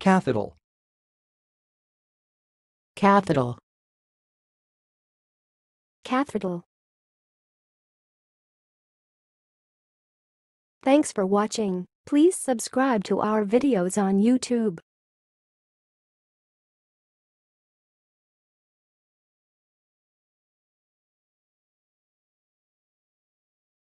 Kathodal. Kathodal. Kathodal. Thanks for watching. Please subscribe to our videos on YouTube.